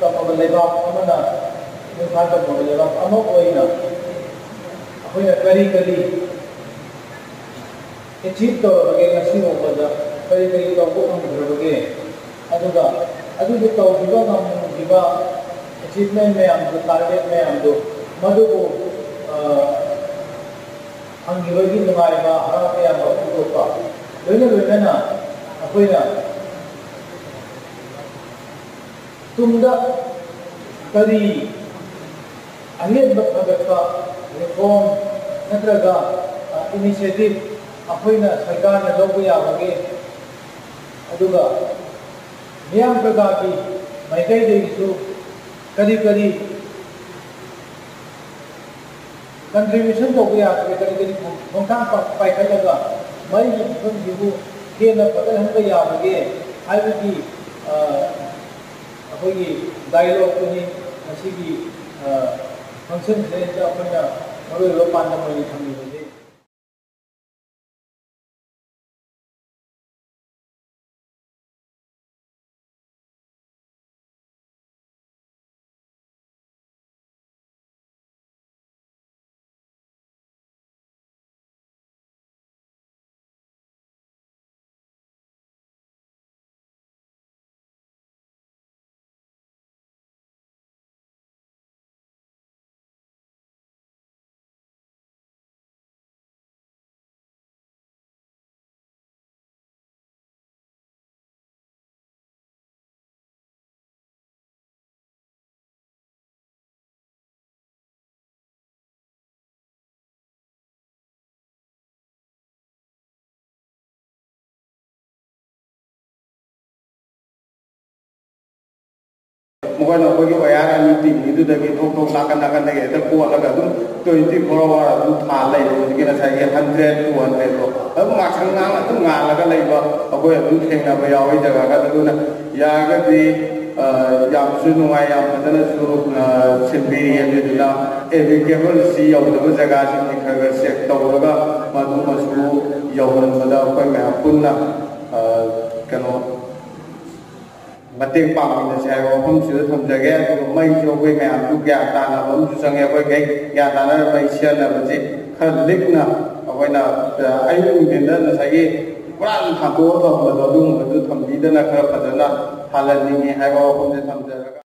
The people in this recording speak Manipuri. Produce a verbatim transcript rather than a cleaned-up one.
तमगा लेबाक अमना निफा तमगा लेबाक अमा ओइना अखोइना करी करी achieve तौरबगे ngasi ओबदा करी करी तौबो ngद्रबगे अदुगा अदुगि तौबिबा ngमगिबा achievement मैम दो target मैम दो मदुबो अंगिबगी नुगाइबा हराबे याबा उदोपा लोइना लोइना अखोइना तुमदा करी अहेंबा फगतपा रिफॉर्म नत्रगा इनिशिएटिव अखोइना सरकारना लौबा याबगे अदुगा मियाम प्रकार की माइकैदेगिसु करी करी कंट्रीब्यूशन तौबा याबगे करी करी खोंथां पाइखलगा मई फिल्मगिबु हेन्ना फगतहनबा याबगे हाइबगी अखोइगी डायलॉग तुनि ngasiगी फंक्शन से अखोइना मरुओइबा पांडम ओइना थम्मिबगे Mungkin aku juga ya meeting itu dari tok tok nakan nakan lagi, tapi kuat lagi tu twenty four hour tu thalai tu, jadi saya hundred two hundred tu, tapi macam ngang tu ngang lagi lagi bah, aku ya tu tengah bayar jaga kan tu na, ya kan di yang suruh yang mana suruh sendiri yang itu na, available si yang tu jaga sini kerja sektor juga, madu masuk yang mana apa yang pun na, kan Mating pang ni saya orang sudah themjaga, tu mai jo koi mai am tu kya tanah, orang tu sangat koi kaya kya tanah mai sian na macam kerlik na, apa na ayu benda na saya kurang thatu tu, betul tu betul thembi dah na kerap pada na halan ni, saya orang tu themjaga.